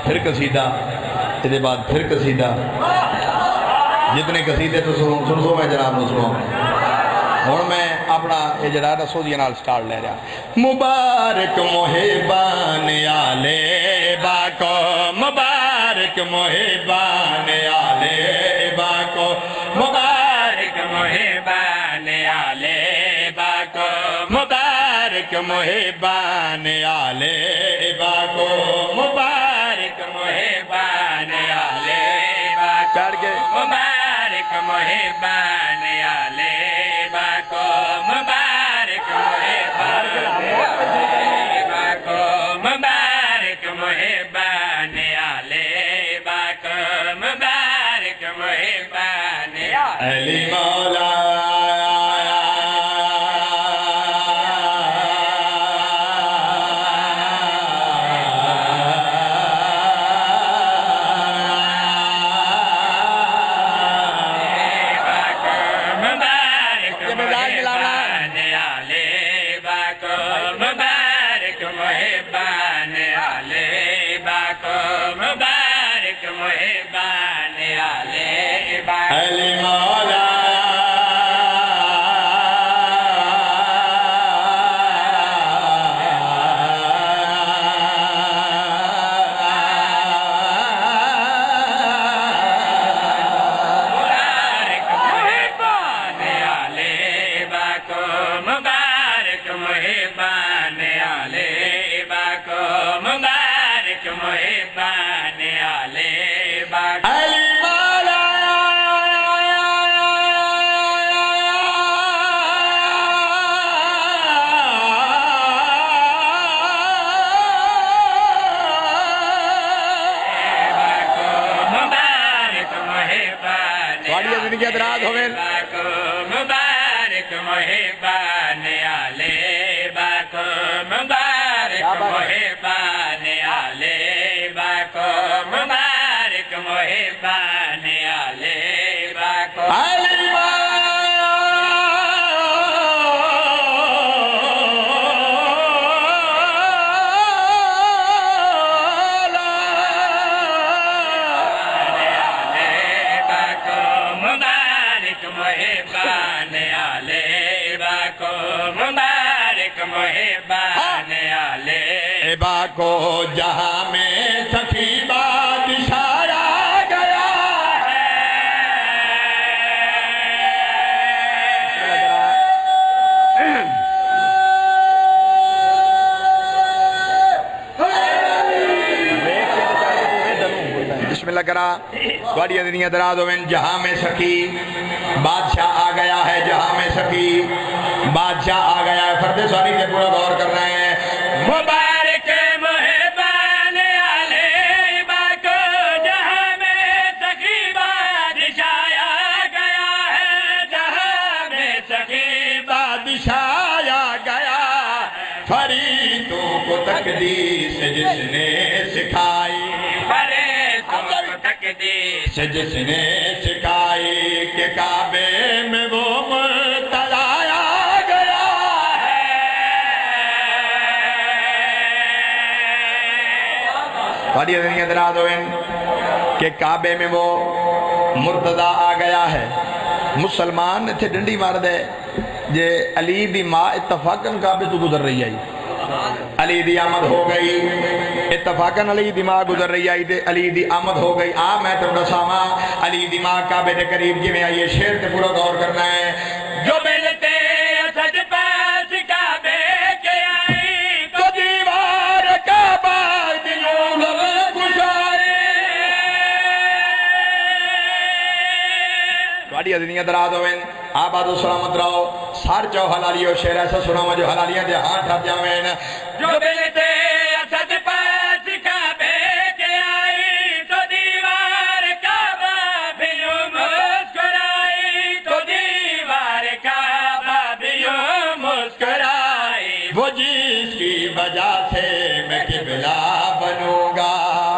پھر قصیدہ، اس کے بعد پھر قصیدہ، جتنے قصیدے تو سنو میں جناب نو سنو ہوں میں اپنا یہ جڑا نا سودیاں نال سٹارٹ لے رہا مبارک محبان آلے باکو مبارک محبان آلے باکو مبارک محبان آلے باکو مبارک محبان آلے باکو مبارک محبان آلے باکو مبارک محبان آلے باکو مبارک محبان باکو مبارک محبان آلے باکو مبارک محبان علی مولا علی مولا مبارک محبان آلے باکو مبارک محبان آلے باکو مبارک محبان آلے باکو ادراز ہوئے مبارک محبان آلے باکو مبارک محبان آلے باکو مبارک محبان آلے باکو محبان آلے باکو مبارک محبان آلے باکو جہاں میں سخی بادشاہ آ گیا ہے بسم اللہ کرا گوڑی دنیا دراز ہوئن جہاں میں سخی بادشاہ آ گیا ہے جہاں میں سخی بادشاہ آ گیا ہے فرد سواری کے پورا غور کر رہے ہیں مبارک محبان آلے باکو جہاں میں سخی بادشاہ آ گیا ہے جہاں میں سخی بادشاہ آ گیا فریدوں کو تقدیس جس نے سکھائی تقدیس جس نے سکھائی کہ کعبے میں وہ مرتضی آ گیا ہے بڑی دنیا دراز ہوئے کہ کعبے میں وہ مرتضی آ گیا ہے مسلمان تھے ڈنڈی مار دے جے علی دی ماں اتفاقاً کعبے تو گزر رہی ہے علی دی آمد ہو گئی اتفاقاً علی دی ماں گزر رہی آئی دے علی دی آمد ہو گئی میں تو رسامہ علی دی ماں کعبے دے قریب جی میں آئیے شیر تے پورا غور کرنا ہے جو ملتے اسد پاس کعبے کے آئی تو دیوار کعبہ دلوں لب گشارے گاڑی دنیا دراز ہوئے آباد و سلامت رہو سار چاو حلالیو شیر ایسا سنا ہوا جو حلالیاں دے ہاتھ ہاتھ جاویں جو ملتے اسد پاس کعبے کے آئی تو دیوار کعبہ بھی یوں مسکرائی تو دیوار کعبہ بھی یوں مسکرائی وہ جس کی وجہ سے میں قبلہ بنوں گا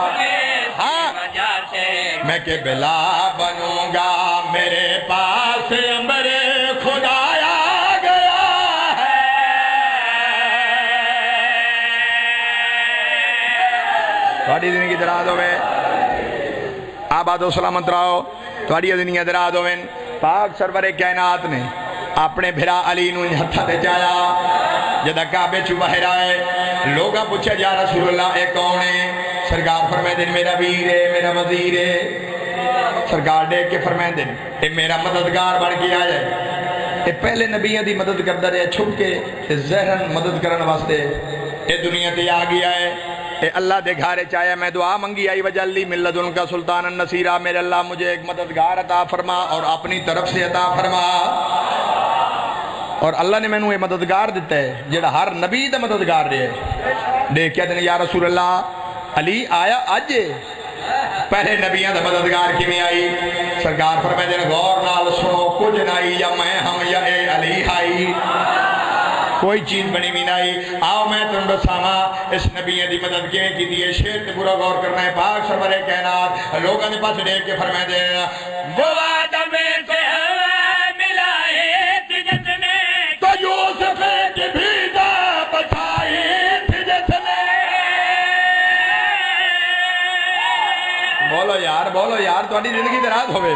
میں قبلہ بنوں گا میرے پاس امر خدا آ گیا ہے تھوڑی زندگی دراز ہوئے آباد و سلامت رہو تھوڑی زندگی دراز ہوئے پاک سرور کائنات نے اپنے بھرا علی نو ہتھا دے جایا جدہ کعبے چو باہر آئے لوگاں پوچھا جا رسول اللہ اے کون ہے سرکار فرمائے دن میرا ویر ہے میرا وزیر ہے سرکار دیکھ کے فرمائے دن اے میرا مددگار بن کے آیا ہے اے پہلے نبیوں دی مدد کردہ رہے چھپ کے زہرن مدد کرن واسطے اے دنیا تے آ گیا ہے اے اللہ دے گھارے چاہیا میں دعا منگی آئی وجلی من لدن کا سلطان النصیرہ میرے اللہ مجھے ایک مددگار عطا فرما اور اپنی طرف سے عطا فرما اور اللہ نے میں نے مددگار دیتا ہے جڑا ہر نبی دا مددگار رہے دیکھ کیا دن یا رسول اللہ علی آیا آج پہلے نبیوں دا مددگار کی میں آئی سرکار فرمائے دن غور نال سنو کچھ نائی یا میں ہم یا اے علی آئی کوئی چیز بنی بھی نہیں آؤ میں تم بساما اس نبی دی مدد کی دیئے شیر تے پورا غور کرنا ہے پاک سرور کائنات لوگوں نے پاس دیکھ کے فرمائے دے وہ آدم سے ملائے تھی جس نے تو یوسف کی بھیجا بچائی تھی جس نے بولو یار تھوڑی زندگی دراز ہوئے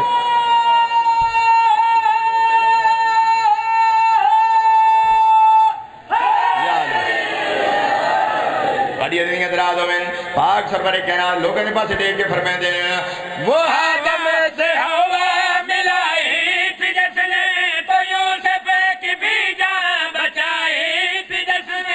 پاک سرور کہنا لوگوں نے پاس دیکھ کے فرمائے دے وہ آدم سے ہوا ملائی تھی جس نے تو یوسف کی بیجا بچائی تھی جس نے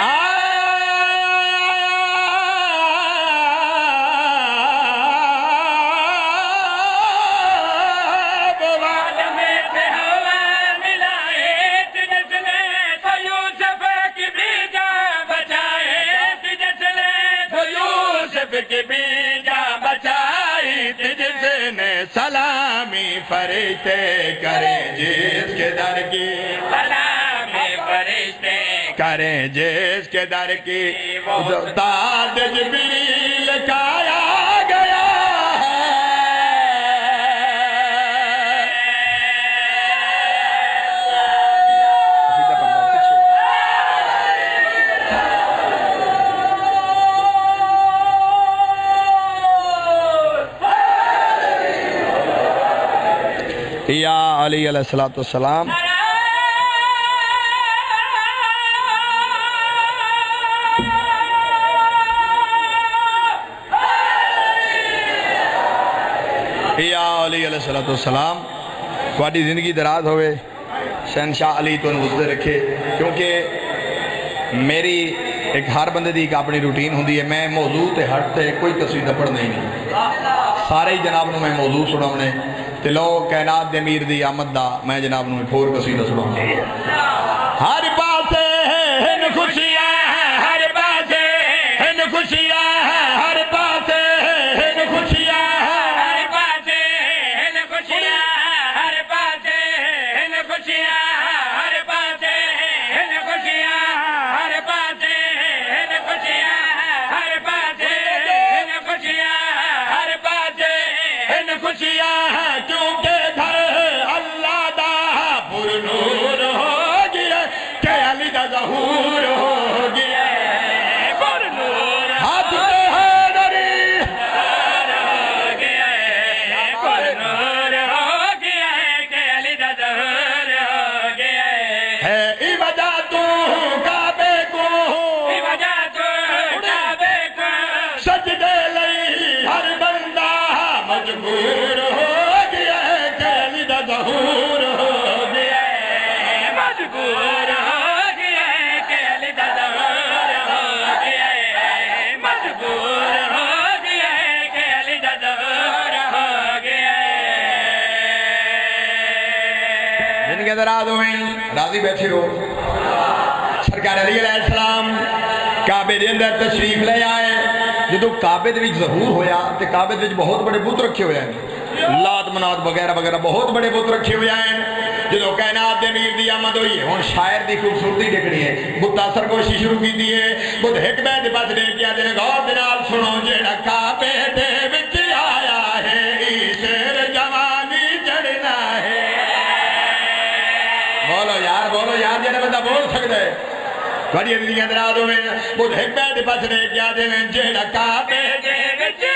وہ آدم سے ہوا ملائی تھی جس نے تو یوسف کی بیجا بچائی تھی جس نے کی بیجا بچائی تھی جس نے سلامی فرشتے کریں جس کے در کی سلامی فرشتے کریں جس کے در کی استاد جبریل کا آ گیا یا علی علیہ السلام یا علی علیہ السلام تھوڑی زندگی دراز ہوئے شہنشاہ علی تو نوزدے رکھے کیونکہ میری ایک ہر بندے دی ایک اپنی روٹین ہوندی ہے میں موضوع تے ہٹ تے کوئی قصیدہ پڑھنا ہی نہیں سارے ہی جناب نو میں موضوع سناونے تے لو کائنات دے امیر دی آمد دا میں جناب نو پھور قصیدہ سناونے ہر پاسے ہن خوشیاں ہر پاسے ہن خوشیاں ہر پاسے ہن خوشیاں ہر پاسے ہن خوشیاں ہر پاسے ہن خوشیاں ہر پاسے ہن خوشیاں ہر پاسے ہن خوشیاں ہر پاسے ہن خوشیاں ہر پاسے ہن خوشیاں کیونکہ گھر اللہ دا پر نور ہو گیا کہ علی دا ظہور ہو گیا پر نور ہاتھ پہ حیدری ہو گیا پر نور ہو گیا کہ علی دا ظہور ہو گیا ہے ای وجہ تو کعبے کو ای وجہ تو کعبے کو سجدے لئی ہر بندہ مجبور ہو گیا ہے کہ علی دا ظہور ہو گیا ہے مجبور ہو گیا ہے کہ علی دا ظہور ہو گیا ہے مجبور ہو گیا ہے کہ علی دا ظہور ہو گیا ہے جن کے دراز ہوئیں راضی بیٹھے ہو سرکار علی علیہ السلام کعبے دے اندر تشریف لے آئے جدو کعبے دے وچ ظہور ہویا تے کعبے دے وچ بہت بڑے بت رکھے ہوئے ہیں لات منات وغیرہ وغیرہ بہت بڑے بت رکھے ہوئے ہیں جدو کائنات دے امیر دی آمد ہوئی ہے ہن شاعر دی خوبصورتی دیکھنی ہے بت اثر کوشش شروع کی دی ہے بت حکمت دے پاس دیکھ کے دے غور دے نال سنو جڑا کعبے دے وچ آیا ہے ای شیر جوانی چڑھنا ہے بولو یار جڑا بندہ بول سکدا ہے بڑی اندیاں دراز ہوئے بہت حکمت دے پاس دیکھ کے دے جڑا کعبے دے وچ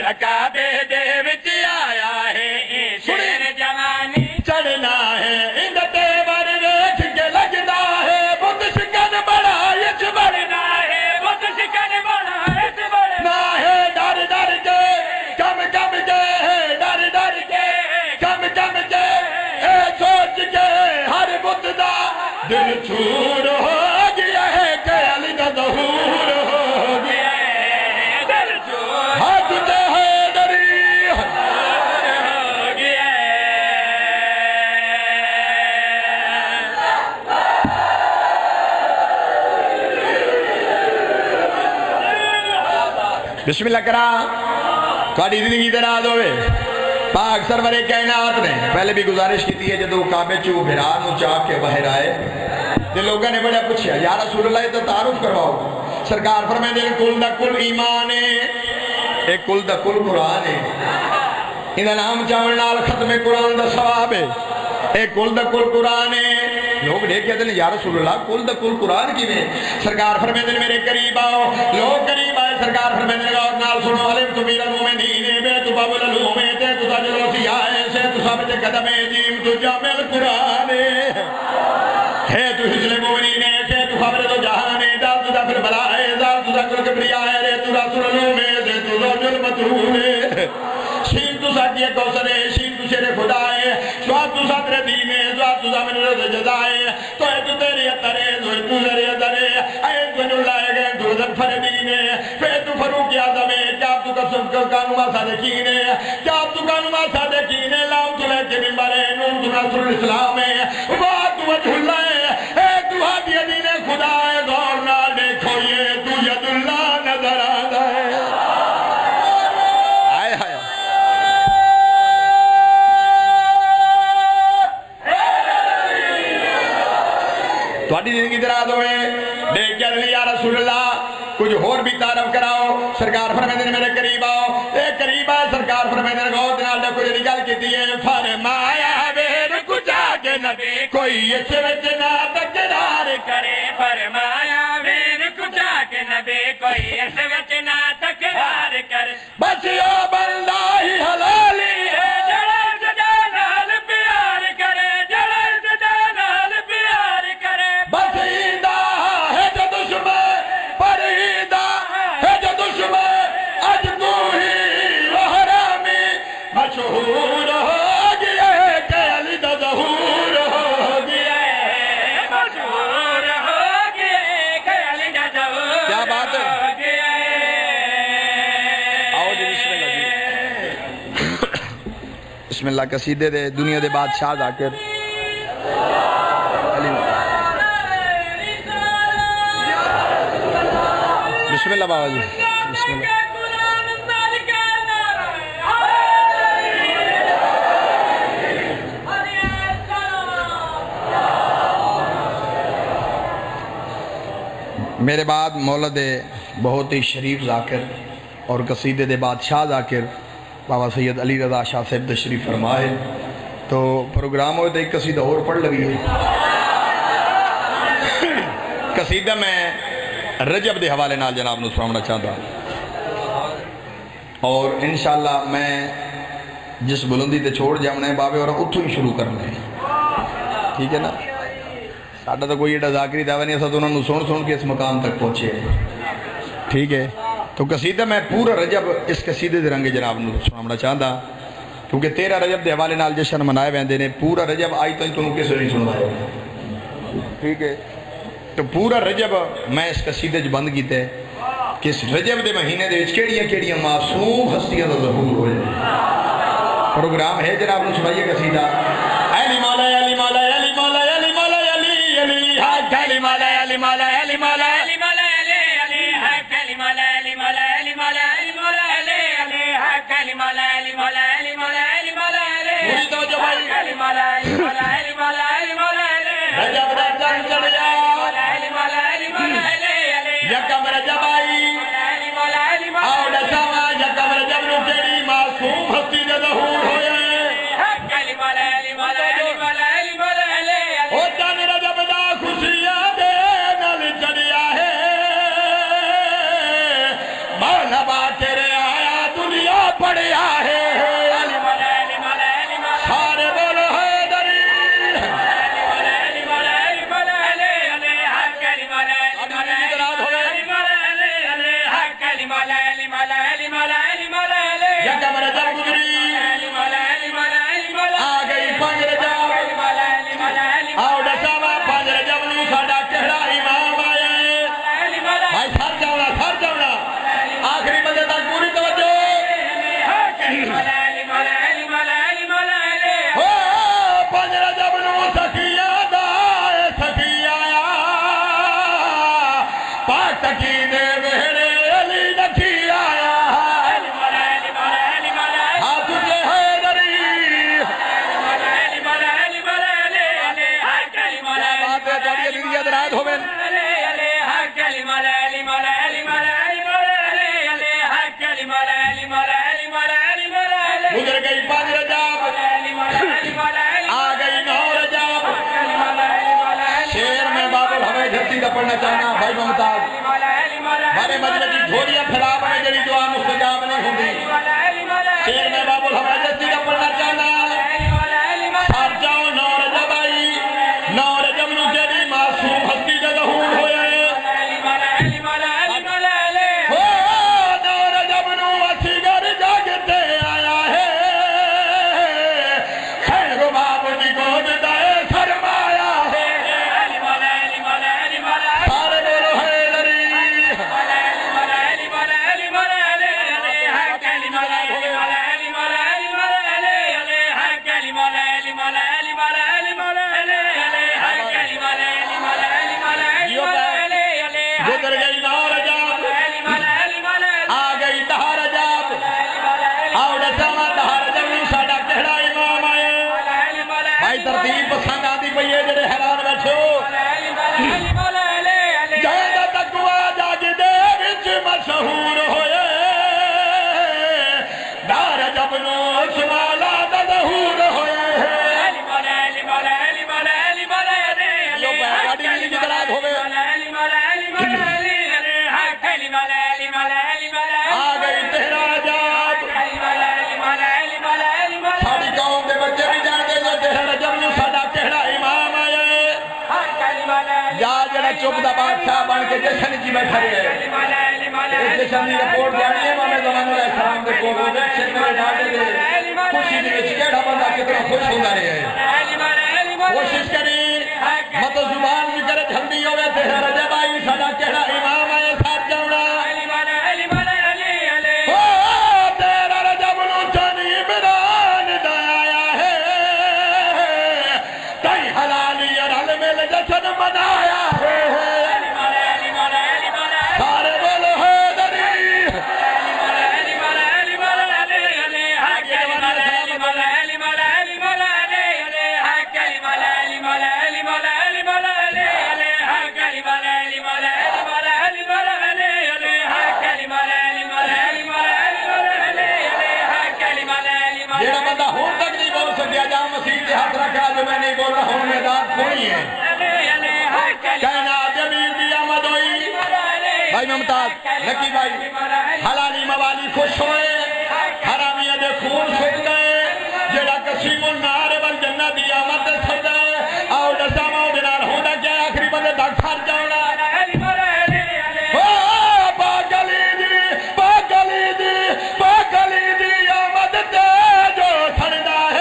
کعبے دے وچ آیا ہے شیر جوانی چڑھنا ہے اندتے بر ویکھ کے لگدا ہے بت شکن بڑا اچ بڑھنا ہے بت شکن بڑا اچ بڑھنا ہے ڈر ڈر کے کم کم کے ڈر ڈر کے کم کم کے اے سوچ کے ہر بت دا دل چور ہو گیا ہے کہ علی دا ظہور ہو گیا ہے دل چور ہاتھ تے حیدری ہو گیا ہے بسم اللہ کرا تھوڑی زندگی دراز ہوئے پاک سرور کائنات نے پہلے بھی گزارش کی ہے جدو کعبے چو بھرا نو چاہ کے باہر آئے تے لوگوں نے بڑا پوچھا یا رسول اللہ تو تعارف کرواؤ سرکار فرمائے دے کل دا کل ایمان ہے ایک کل دا کل قرآن ہے انہا نام چاول نال ختم قرآن دا ثواب ہے ایک کل دا کل قرآن ہے لوگ دیکھ کہتے ہیں یا رسول اللہ کل دا کل قرآن کی میں سرکار فرمائے دے میرے قریب آؤ لوگ قریب آئے سرکار فرمائے دے اور نال سنو علم تو میرا مومنین بے تو بابل الومے تے تو ساجل وسیائے سے تو ثابت قدم جیم تو جامع قرآن ہے تو حسن مومنین سے تو خبر تو جہان دال تو دفر بلائے دال تو دکر کبریائے رے تو رسول الومے سے تو زوجل مطرون شین تو ساکیے کوسر ہے شین تو شیر خدا ہے شواد تو صدر دین ہے شواد تو زمین رض جزائے تو ہے تو تیری اترے تو ہے تو ذری اترے اے تو نلہ گئے تو ذنفر دین ہے پھر تو فروق آدم ہے کیا تو قسم کا قانوما صادقین ہے کیا تو قانوما صادقین ہے لام تو لے کے ممبر ہے نون تو نصر الاسلام ہے وہاں تو وجہ اللہ ہے اے تو حادی دین خدا ہے غور نہ دیکھو یہ تو ید اللہ نظر آدھا ہے تھوڑی زندگی دراز ہوئے دیکھ کے یا رسول اللہ کچھ اور بھی تعارف کراؤ سرکار فرمائے میرے قریب آؤ اے قریب آئے سرکار فرمائے گوت نال نے کوئی نگل کی دیئے فرمایا بیر کچھا کے نبی کوئی اس وچ نہ تکرار کرے فرمایا بیر کچھا کے نبی کوئی اس وچ نہ تکرار کرے بس یا بندہ ہی حلالی ہے جڑا جانال پیار کرے جڑا جانال پیار کرے بس ایدہ ہے جو دشمن پر ایدہ ہے جو دشمن اج تو ہی وحرامی مشہور ہو گیا ہے کہ علی دا ظہور ہو گیا ہے مشہور ہو گیا ہے کہ علی دا ظہور کیا بات ہے آؤ جی بسم اللہ قصیدے دے دنیا دے بادشاہ ذاکر بسم اللہ بابا جی بسم اللہ میرے بعد مولد بہت ہی شریف ذاکر اور قصیدے دے بادشاہ ذاکر بابا سید علی رضا شاہ صاحب تشریف فرمائے تو پروگرام ہوئے تو ایک قصیدہ اور پڑھ لگی ہے قصیدہ میں رجب دے حوالے نال جناب نو سنانا چاہتا اور انشاءاللہ میں جس بلندی تے چھوڑ جاؤں بابے اور اتھو ہی شروع کرنے ٹھیک ہے نا ساڑھا تو کوئی ایڈا ذاکری دعوی نہیں ایسا تو انہوں نے سن کے اس مقام تک پہنچے ٹھیک ہے تو قصیدہ میں پورا رجب اس قصیدے دے رنگے جناب نو سنانا چاہتا کیونکہ 13 رجب دے حوالے نال جشن منائے ویندے نے پورا رجب آئی تو انہوں کس نہیں سنوائے ٹھیک ہے تو پورا رجب میں اس قصیدے جو بند کیتے کہ اس رجب دے مہینے دے کیڑیاں معصوم ہستیاں دا ظہور ہو جائے پروگرام ہے جناب نو سنائیے قصیدہ علی مولا علی مولا علی مولا علی مولا علی علی حق علی مولا علی مولا علی مولا علی مولا علی علی حق علی مولا علی مولا علی مولا علی مولا علی علی حق علی مولا علی مولا علی مولا علی مولا علی پوری توجہ بھائی علی مولا علی مولا علی مولا علی مولا علی رجب دا چند چڑھ جا علی مولا علی مولا علی علی یکم رجب آئی علی مولا علی مولا آؤ دساوا یکم رجب نو کیڑی معصوم ہستی دا ظہور ہویا حق علی مولا علی مولا علی مولا علی مولا علی او چند رجب دا خوشیاں دے نال یکم رجب گزری آ گئی 5 رجب آؤ ڈساوا 5 رجب نو ساڈا کہڑا امام آیا ہے بھائی سر جاؤنا آخری بندے تک پوری توجہ 5 رجب نو سکیا دا سکی آیا پاک تکی دے وہڑے علی نکی آیا گزر گئی 5 رجب آ گئی 9 رجب شیر میں باب الحوی دھرتی کا پڑھنا چاہنا بھائی ممتاز ہمارے مجلس کی جھولیاں پھیلا میں جڑی دعا مستجاب نہیں ہوندی شیر میں باب الحوی دھرتی کا پڑھنا چاہنا سار جاؤ 9 رجب آئی 9 رجب نو جڑی معصوم ہستی کا ظہور ہویا ہے گزر گئی 9 رجب آ گئی 10 رجب آؤ ڈساوا 10 رجب نو ساڈا کہڑا امام آیا بھائی ترتیب پسند آتی پئی ہے جڑے حیران بیٹھو جہاں تقوی جگ دے وچ مشہور ہوئے 10 رجب نو شمالا دا ظہور ہوئے گاڑی ملی کی طرح ہوئے آ گئی 13 رجب ساڑی قوم دے بچے بھی جان دے جو 13 رجب نو ساڈا کہڑا امام آیا ہے یا جڑا چپ دا بادشاہ بن کے جشن کی بیٹھا رہے ہیں اس جشن کی رپورٹ جانی ہے امام زمان علیہ السلام دے کو وہ بچے میرے ڈاٹے دے خوشی دے وچ کیڑا بندہ کتنا خوش ہوندا رہے ہیں کوشش کری مت زبان ذکر جھلدی ہوئے 13 رجب آئی ساڈا کہڑا امام آیا ساتھ جاؤنا 13 رجب نو چانی عمران دا آیا ہے کئی حلالی رل مل جشن منایا ہے سارے بولو حیدری جیڑا بندہ ہون تک نہیں بول سکیا جہاں مسیح کے ہاتھ رکھا جو میں نہیں بول رہا ہوں میدان کھوئی ہے کہنا جمیل دی آمد ہوئی بھائی ممتاز نکی بھائی حلالی موالی خوش ہوئے حرامیہ دے خون سکھ گئے جیڑا قسیم النار والجنہ دی آمد دے سکھ گئے آؤ ڈساما دنار ہونا کیا آخری بندے دکھ سار جاؤنا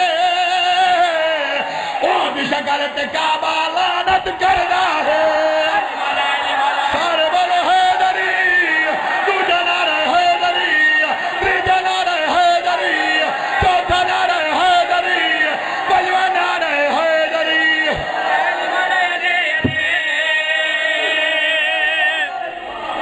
شکلت کعبہ لعنت کرنا ہے